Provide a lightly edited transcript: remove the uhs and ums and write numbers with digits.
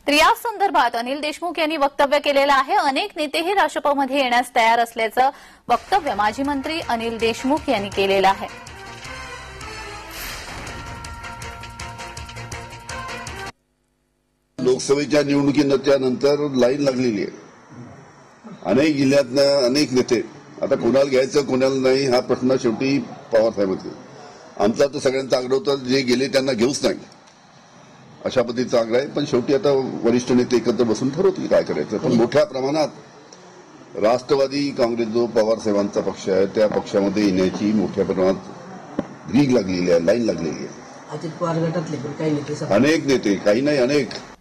तर या संदर्भात अनिल देशमुख यांनी वक्तव्य केलेलं आहे। अनेक नेतेही राष्ट्रपतीमध्ये येण्यास तयार असल्याचं वक्तव्य माजी मंत्री अनिल देशमुख यांनी केलेलं आहे। लोकसभेच्या निवडणुकीनंतर लाईन लागलेली आहे। अनेक जिल्ह्यातनं अनेक नेते, आता कोणाला घ्यायचं कोणाला नाही हा प्रश्न शेवटी पवार साहेबांचा। आमचा तर सगळ्यांचा आग्रह होता जे गेले त्यांना घेऊच नाही अशा पद्धतीचा आग्रह आहे, पण शेवटी आता वरिष्ठ नेते एकत्र बसून ठरवतील काय करायचं। पण मोठ्या प्रमाणात राष्ट्रवादी काँग्रेस जो पवार साहेबांचा पक्ष आहे त्या पक्षामध्ये येण्याची मोठ्या प्रमाणात रीग लागलेली आहे, लाईन लागलेली आहे। अजित पवार गटातले काही नेते, अनेक नेते, काही नाही अनेक